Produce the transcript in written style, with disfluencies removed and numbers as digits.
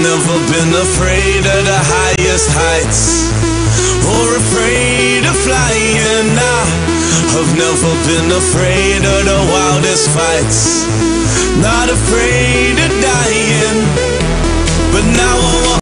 never been afraid of the highest heights, or afraid of flying. I've never been afraid of the wildest fights, not afraid of dying. But now